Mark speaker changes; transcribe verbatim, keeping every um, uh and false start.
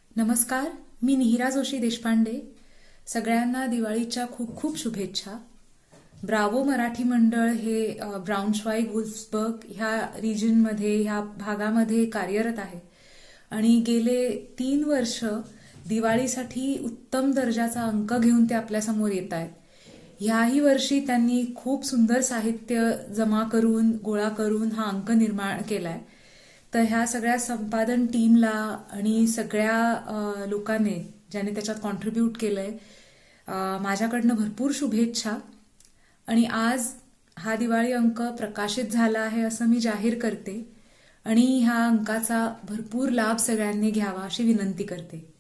Speaker 1: नमस्कार, मी निहिरा जोशी देशपांडे. सगळ्यांना दिवाळीच्या खूप खूप शुभेच्छा. ब्रावो मराठी मंडळ हे ब्राउन्शवाईग वुल्फ्सबर्ग ह्या रिजनमध्ये ह्या भागामध्ये कार्यरत आहे आणि गेले तीन वर्ष दिवाळीसाठी उत्तम दर्जाचा अंक घेऊन ते आपल्यासमोर येत आहेत. ह्याही वर्षी त्यांनी खूप सुंदर साहित्य जमा करून गोळा करून हा अंक निर्माण केलाय. तर ह्या सगळ्या संपादन टीमला आणि सगळ्या लोकांनी ज्याने त्याच्यात कॉन्ट्रीब्यूट केलंय माझ्याकडनं भरपूर शुभेच्छा. आणि आज हा दिवाळी अंक प्रकाशित झाला आहे असं मी जाहीर करते आणि ह्या अंकाचा भरपूर लाभ सगळ्यांनी घ्यावा अशी विनंती करते.